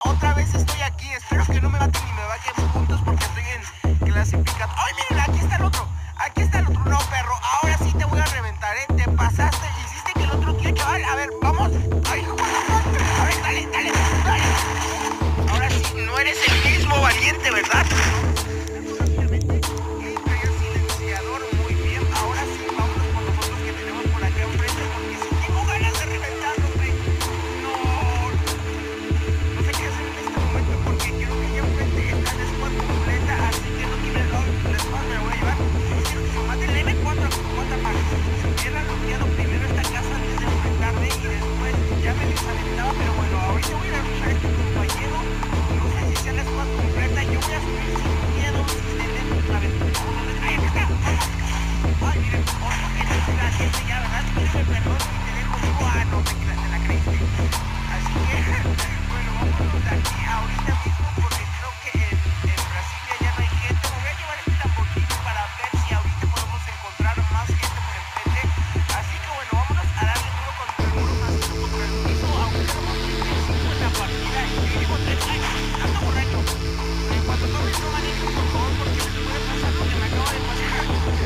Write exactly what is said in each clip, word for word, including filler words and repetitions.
otra vez estoy aquí. Espero que no me maten ni me bajen puntos porque estoy en clasificado. ¡Ay, miren! Aquí está el otro. Aquí está el otro. No, perro. Ahora sí te voy a reventar, ¿eh? Te pasaste. Hiciste que el otro tío chaval. A ver, vamos. ¡Ay, hijo! A ver, dale, dale, dale. Ahora sí, no eres el mismo valiente, ¿verdad? Pero bueno, ahorita voy a ir a luchar a este compañero. No sé si sea la squad completa. Yo voy a subir sin miedo, sin tener. A ver, ahí está. Ay, miren, otro que no es la gente ya, ¿verdad? Pídeme perdón y te dejo vivo. Ah, no, te, te la creíste. Así que, bueno, vámonos de aquí ahorita mismo porque creo que en, en Brasilia ya no hay gente. Me voy a llevar este Lamborghini para ver si ahorita podemos encontrar más gente por enfrente. Así que, bueno, vámonos a darle duro contra el muro, más duro contra el piso. Aunque estamos en la partida y yo digo, ay, ando borracho. Eh, cuando tomes no manejes, por favor, porque les puede pasar lo que me acaba de pasar.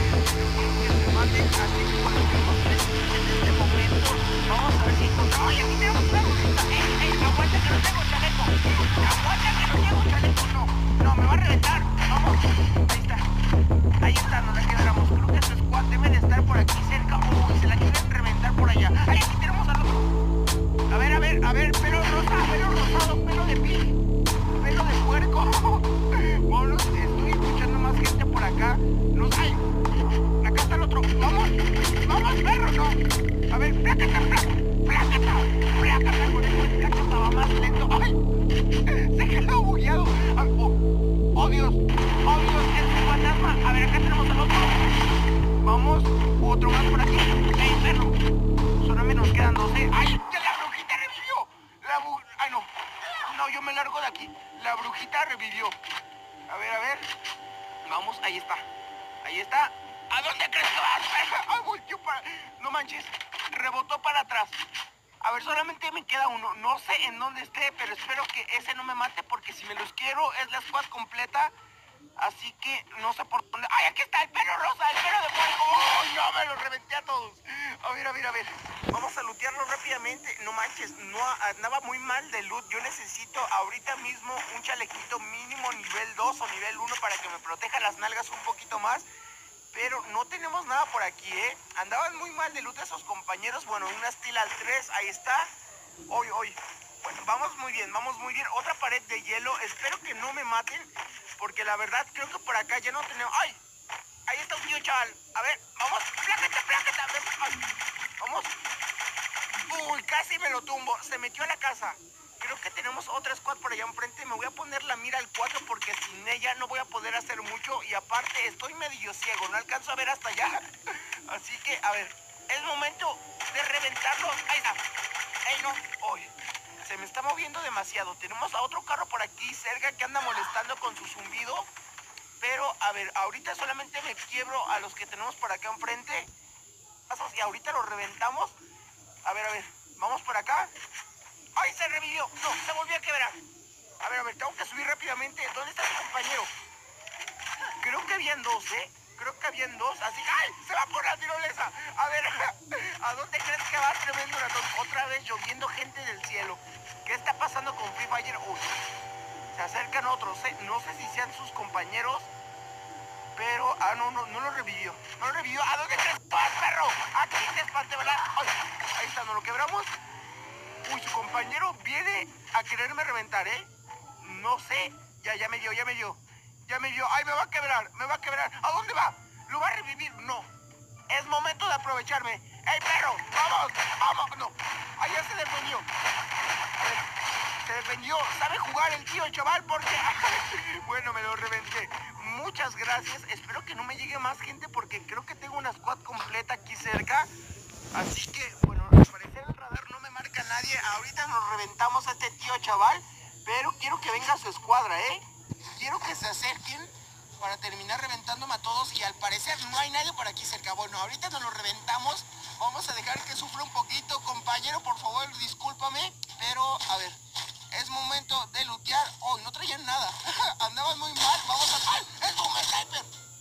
Que se maten, así que bueno, tenemos tres kills en este momento. Vamos a ver si encontramos. ¡Ay, aquí tenemos una bolita! ¡Ey, ey! ¡Aguanta que no tengo chaleco! ¡Aguanta que no tengo chaleco! No, no, me va a reventar. Vamos, ahí está. Ahí está, nos la quedamos. Creo que su squad debe de estar por aquí cerca. Uy, se la quieren reventar por allá. ¡Ay, aquí tenemos al otro! A ver, a ver, a ver, pelo rosa, pelo rosado, pelo de pil, pelo de puerco. Vámonos, estoy escuchando más gente por acá. No hay. Acá está el otro. Vamos, vamos, perro, no. A ver, plácata, plácata, plácata, con el plácata va más lento. ¡Ay! Se quedó bugueado. Oh, oh, Dios, oh, Dios, es un fantasma. A ver, acá tenemos al otro. Vamos, otro más por aquí. ¡Ey, perro! Solamente nos quedan doce. ¡Ay! ¡Ya la brujita revivió! La bu... ¡Ay, no! No, yo me largo de aquí. La brujita revivió. A ver, a ver. Vamos, ahí está. Ahí está. ¿A dónde crees que vas? ¡Ay, volteó para... No manches. Rebotó para atrás. A ver, solamente me queda uno. No sé en dónde esté, pero espero que ese no me mate porque si me los quiero es la squad completa. Así que no sé por dónde... ¡Ay, aquí está el pelo rosa! ¡El pelo de puerco! ¡Oh, no! Me los reventé a todos. A ver, a ver, a ver. Vamos a lootearlo rápidamente. No manches, no andaba muy mal de loot. Yo necesito ahorita mismo un chalequito mínimo nivel dos o nivel uno para que me proteja las nalgas un poquito más. Pero no tenemos nada por aquí, ¿eh? Andaban muy mal de loot esos compañeros. Bueno, una Steel al tres, ahí está. Hoy, hoy. Bueno, vamos muy bien, vamos muy bien. Otra pared de hielo. Espero que no me maten. Porque la verdad creo que por acá ya no tenemos... ¡Ay! Ahí está un tío chaval. A ver, vamos. ¡Plácate, plácate! Ay, vamos. Uy, casi me lo tumbo. Se metió a la casa. Creo que tenemos otra squad por allá enfrente. Me voy a poner la mira al cuatro porque sin ella no voy a poder hacer mucho. Y aparte estoy medio ciego. No alcanzo a ver hasta allá. Así que, a ver. Es momento de reventarlo. Ahí está. Ey, no. Uy. Se me está moviendo demasiado. Tenemos a otro carro por aquí cerca que anda molestando con su zumbido. Pero, a ver, ahorita solamente me quiebro a los que tenemos por acá enfrente. Y ahorita los reventamos. A ver, a ver. Vamos por acá. ¡Ay, se revivió! No, se volvió a quebrar. A ver, a ver, tengo que subir rápidamente. ¿Dónde está mi compañero? Creo que habían dos, ¿eh? Creo que habían dos. Así que... ¡ay! Se va por la tirolesa. A ver, ¿a dónde crees que va? Tremendo ratón. Otra vez lloviendo gente del cielo. ¿Qué está pasando con Free Fire? Uy, se acercan otros, ¿eh? No sé si sean sus compañeros. Pero... ah, no, no, no lo revivió. No lo revivió. ¿A dónde crees que vas, perro? Aquí te espanté, ¿verdad? Ay, ahí está, ¿no lo quebramos? Uy, su compañero viene a quererme reventar, ¿eh? No sé. Ya, ya me dio, ya me dio. Ya me dio. ¡Ay, me va a quebrar! ¡Me va a quebrar! ¿A dónde va? ¿Lo va a revivir? No. Es momento de aprovecharme. ¡Ey, perro! ¡Vamos! ¡Vamos! No. ¡Ay, ya se defendió! Se defendió. ¿Sabe jugar el tío chaval? Porque... bueno, me lo reventé. Muchas gracias. Espero que no me llegue más gente porque creo que tengo una squad completa aquí cerca. Así que, bueno, al parecer el radar no me marca a nadie. Ahorita nos reventamos a este tío chaval. Pero quiero que venga su escuadra, ¿eh? Quiero que se acerquen para terminar reventándome a todos. Y al parecer no hay nadie por aquí cerca. Bueno, ahorita nos lo reventamos. Vamos a dejar que sufra un poquito. Compañero, por favor, discúlpame. Pero, a ver, Es momento de lootear. Oh, no traían nada. Andaban muy mal. Vamos a... ¡Ay! ¡Es Boom Sniper!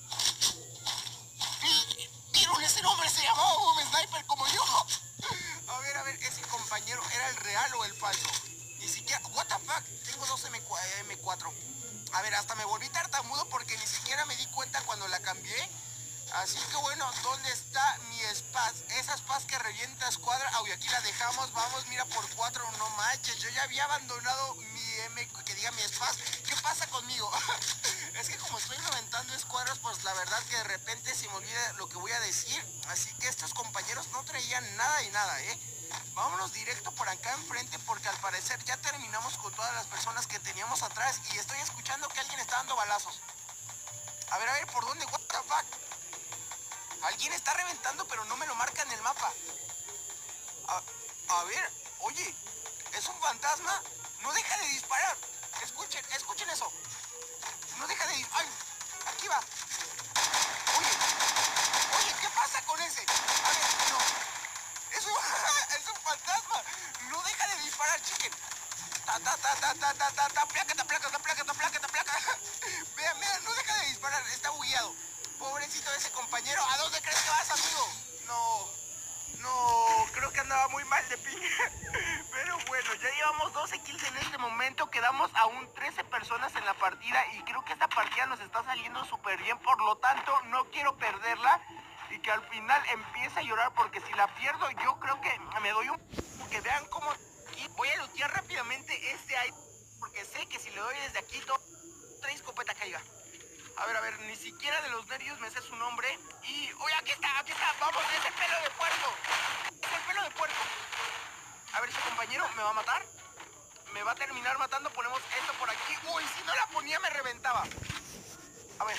¿Vieron ese nombre? Se llamaba Boom Sniper como yo. A ver, a ver, ese compañero, ¿era el real o el falso? Ni siquiera... What the fuck? Tengo dos eme cuatro. A ver, hasta me volví tartamudo porque ni siquiera me di cuenta cuando la cambié. Así que bueno, ¿dónde está mi Spaz? Esa Spaz que revienta escuadra. Ah, y aquí la dejamos, vamos, mira, por cuatro, no manches. Yo ya había abandonado mi M, que diga mi Spaz. ¿Qué pasa conmigo? Es que como estoy reventando escuadras, pues la verdad que de repente se me olvida lo que voy a decir. Así que estos compañeros no traían nada y nada, ¿eh? Vámonos directo por acá enfrente porque al parecer ya terminamos con todas las personas que teníamos atrás. Y estoy escuchando que alguien está dando balazos. A ver, a ver, ¿por dónde? What the fuck? Alguien está reventando, pero no me lo marca en el mapa. A, a ver, oye, ¿es un fantasma? No deja de disparar. Escuchen, escuchen eso. No deja de disparar. ¡Ay! Aquí va. Oye, oye, ¿qué pasa con ese? A ver, no. Es un, es un fantasma. No deja de disparar, chicken. Ta, ta, ta, ta, ta, ta, ta, ta, placa, ta, placa, ta, placa, ta, placa, ta, placa. Vean, vean, no deja de disparar. Está bugueado. Pobrecito de ese compañero. ¿A dónde crees que vas, amigo? No, no, creo que andaba muy mal de ping. Pero bueno, ya llevamos doce kills en este momento. Quedamos aún trece personas en la partida. Y creo que esta partida nos está saliendo súper bien. Por lo tanto, no quiero perderla. Y que al final empiece a llorar. Porque si la pierdo, yo creo que me doy un... Que vean cómo... Aquí voy a lootear rápidamente este ahí. Porque sé que si le doy desde aquí, todo trae escopeta caiga. A ver, a ver, ni siquiera de los nervios me sé su nombre. Y... ¡Uy, aquí está, aquí está! ¡Vamos, es el pelo de puerco! ¡Es el pelo de puerco! A ver, ese compañero me va a matar. Me va a terminar matando. Ponemos esto por aquí. ¡Uy, si no la ponía me reventaba! A ver.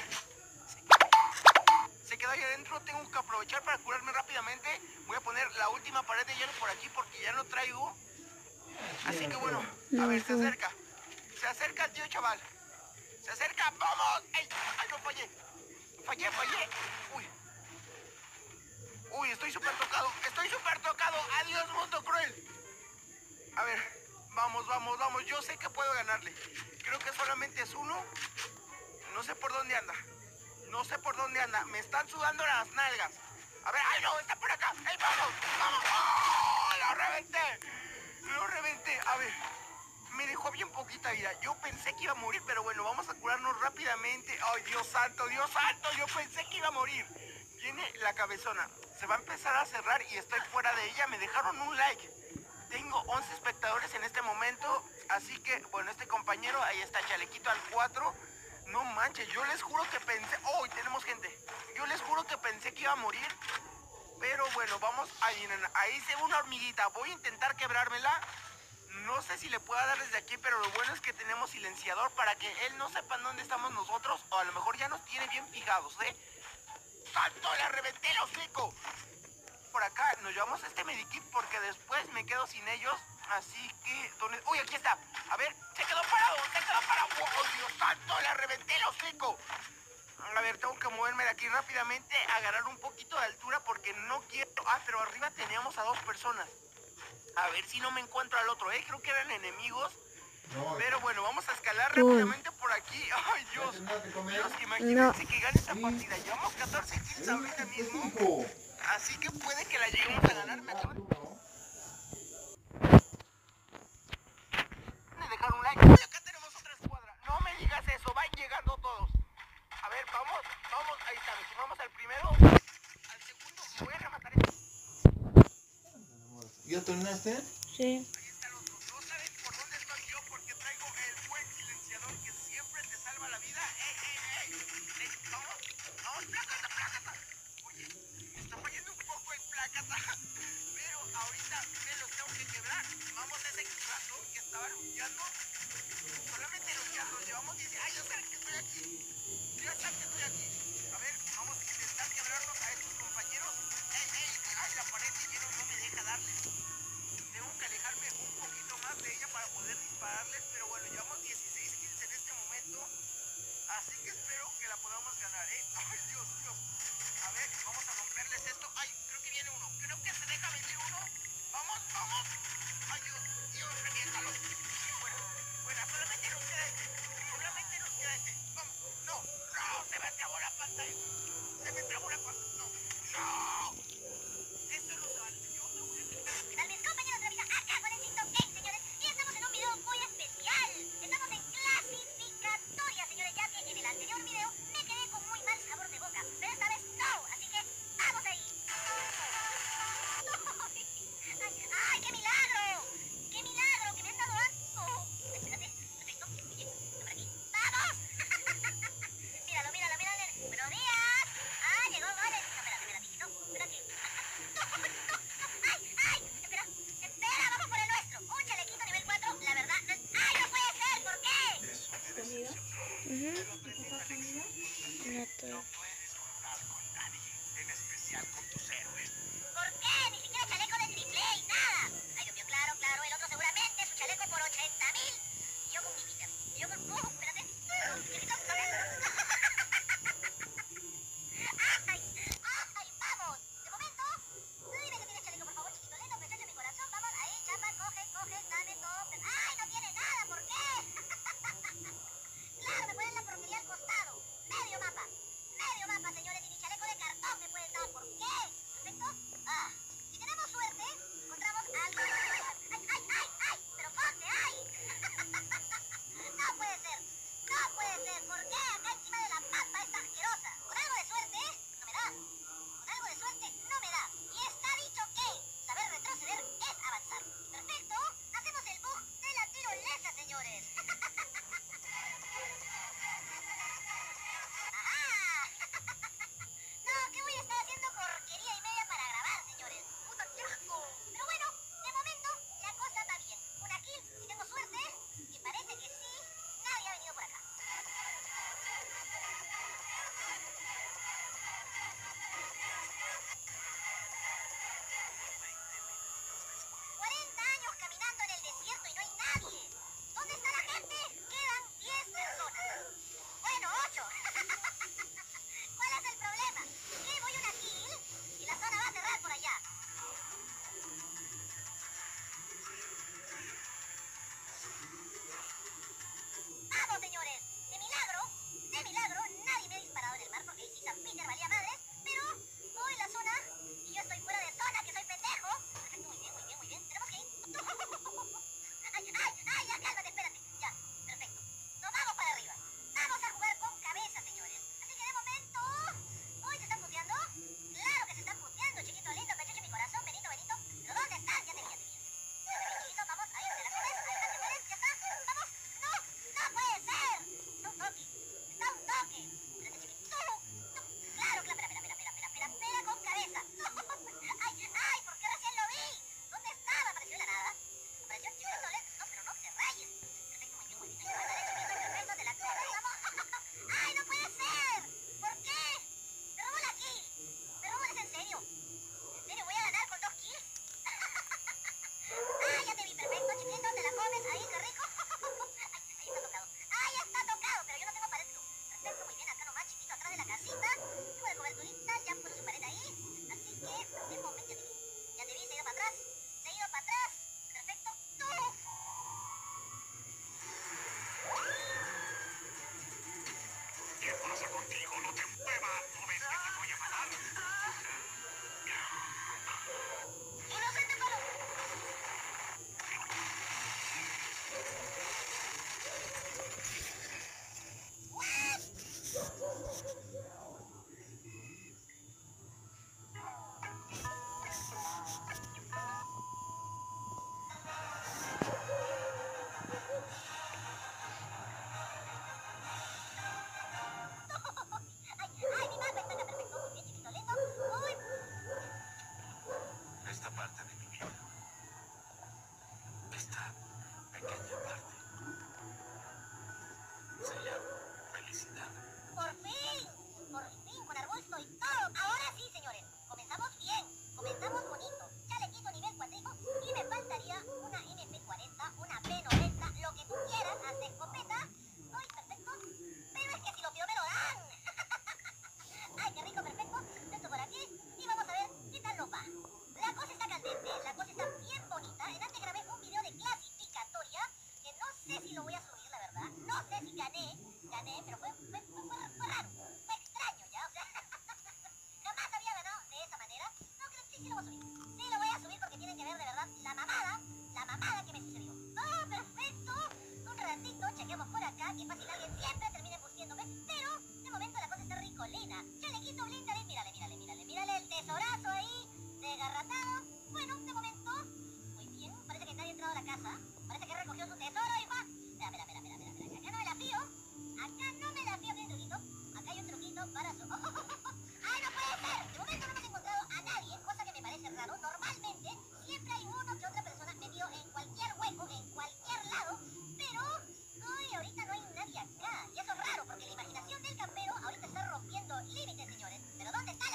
Se quedó ahí adentro. Tengo que aprovechar para curarme rápidamente. Voy a poner la última pared de hielo por aquí porque ya no traigo. Así que bueno, a ver, se acerca. Se acerca el tío chaval. Se acerca, ¡vamos! ¡Ay, ay no fallé! Fallé, fallé. Uy. Uy, estoy súper tocado. Estoy súper tocado. Adiós, mundo cruel. A ver, vamos, vamos, vamos. Yo sé que puedo ganarle. Creo que solamente es uno. No sé por dónde anda. No sé por dónde anda. Me están sudando las nalgas. A ver, ¡ay no! Está por acá. ¡Ey, vamos! ¡Vamos! ¡Oh! ¡Lo reventé! ¡Lo reventé! A ver. Me dejó bien poquita vida. Yo pensé que iba a morir, pero bueno, vamos a curarnos rápidamente. ¡Ay, Dios santo, Dios santo! Yo pensé que iba a morir. Tiene la cabezona. Se va a empezar a cerrar y estoy fuera de ella. Me dejaron un like. Tengo once espectadores en este momento. Así que, bueno, este compañero, ahí está, chalequito al cuatro. No manches, yo les juro que pensé... ¡Oh, tenemos gente! Yo les juro que pensé que iba a morir. Pero bueno, vamos ahí. Ahí se ve una hormiguita. Voy a intentar quebrármela. No sé si le pueda dar desde aquí, pero lo bueno es que tenemos silenciador para que él no sepa dónde estamos nosotros. O a lo mejor ya nos tiene bien fijados, ¿eh? ¡Santo! ¡Le reventé el hocico! Por acá nos llevamos este medikit porque después me quedo sin ellos. Así que... ¿dónde? ¡Uy, aquí está! A ver, se quedó parado, se quedó parado. ¡Oh, Dios santo! ¡Le reventé el hocico! A ver, tengo que moverme de aquí rápidamente, agarrar un poquito de altura porque no quiero... Ah, pero arriba teníamos a dos personas. A ver si no me encuentro al otro, ¿eh? Creo que eran enemigos. No, pero bueno, vamos a escalar uh. rápidamente por aquí. ¡Ay, Dios! Dios, imagínense no. que gane esta partida. Llevamos catorce kills ahorita mismo. Así que puede que la lleguemos a ganar. Me acabo de dejar un like. Y acá tenemos otra escuadra. No me digas eso, van llegando todos. A ver, vamos, vamos. Ahí está, nos sumamos al primero. Al segundo, voy a rematar esto. ¿Ya terminaste? Sí. Ahí está el otro. No sabes por dónde estoy yo porque traigo el buen silenciador que siempre te salva la vida. ¡Ey, ey, ey! ey vamos, vamos, plácata, plácata. Oye, me está fallando un poco el plácata. Pero ahorita me los tengo que quebrar. Vamos a ese rato que estaba luchando. Solamente luchando. Llevamos diez. ¡Ay, yo sé que estoy aquí! Yo sé que estoy aquí. A ver, vamos a intentar quebrarnos a estos compañeros. ¡Ey, ey! ¡Ay, la pared de hielo no me deja darle! Tengo que alejarme que fácil alguien siempre termina embustiéndome, pero de momento la cosa está ricolina. Chalequito blindale, mírale, mírale, mírale, mírale el tesorazo ahí, desgarratado. Bueno, de momento, muy bien, parece que nadie ha entrado a la casa, parece que recogió su tesoro y va. Mira, mira, mira, mira, mira, mira, acá no me la fío, acá no me la fío, que hay un truquito, acá hay un truquito para su... ¡Oh, oh, oh, oh! ¡Ay, no puede ser! De momento no hemos encontrado a nadie, cosa que me parece raro. Normalmente siempre hay uno que otra persona metido en cualquier hueco, en cualquier lado, pero... ¡Ay, ahorita no hay nadie acá! Y eso es raro, porque la imaginación del campero ahorita está rompiendo límites, señores. ¿Pero dónde está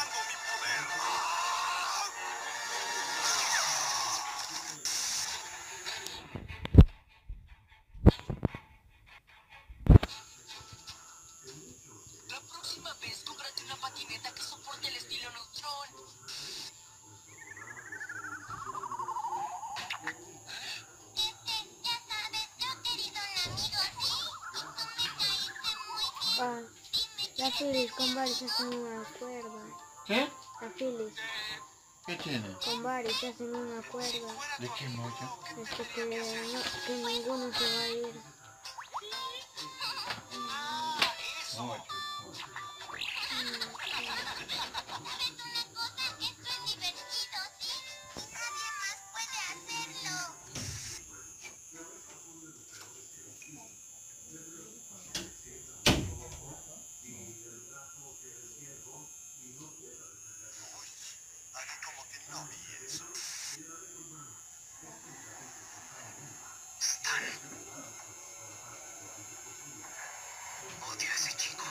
usando mi poder. La próxima vez cómprate una patineta que soporte el estilo Neutrón. Este, ya sabes, yo te di un amigo, ¿sí? Y tú me caíste muy bien. Ah, Dime la qué Phyllis con Barry se hacen una cuerda. ¿Qué? La Phyllis ¿Qué tiene? con Barry se hacen una cuerda. ¿De qué mocha? Este que, no, que ninguno se va a ir. Ah, eso. Mocha. ¿Sabes una cosa? Esto es divertido, ¿sí? Y nadie más puede hacerlo. Aquí como que no vi eso. Stan. Odio a ese chico.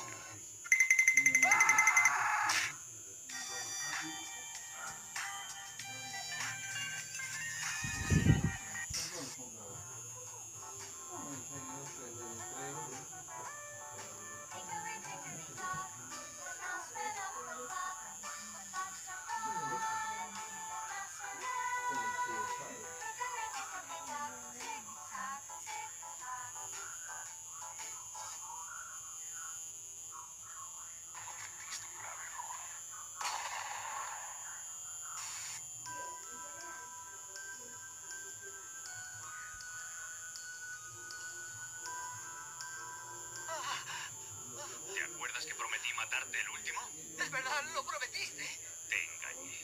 ¿Te acuerdas que prometí matarte el último? Es verdad, lo prometiste. Te engañé.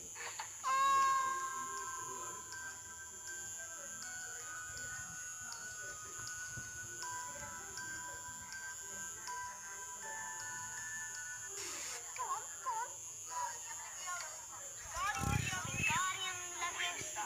La fiesta.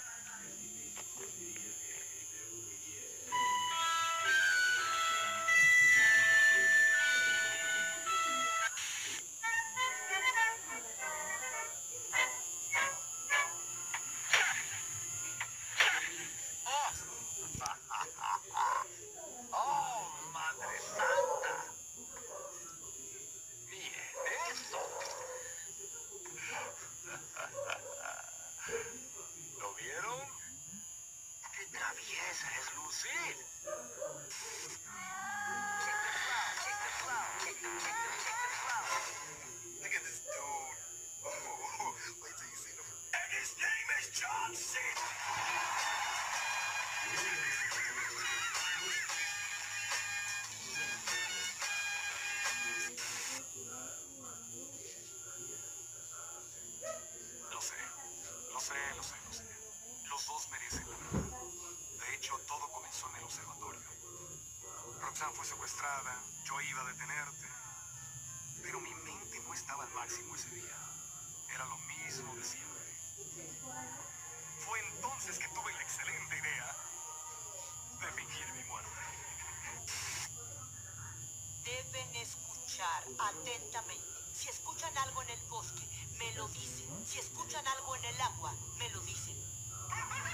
¡Oh, Madre Santa! Miren eso. ¿Lo vieron? ¡Qué traviesa es Lucille! Check the flow, check the flow, check, check, check the flow. Look at this dude. Oh, wait till you see him. And his name is John Cena! Lo sé, lo sé, lo sé, lo sé. Los dos merecen la verdad. De hecho, todo comenzó en el observatorio. Roxanne fue secuestrada, yo iba a detenerte. Pero mi mente no estaba al máximo ese día. Era lo mismo de siempre. Fue entonces que tuve la excelente idea de fingir mi muerte. Deben escuchar atentamente. Si escuchan algo en el bosque, me lo dicen. Si escuchan algo en el agua, me lo dicen.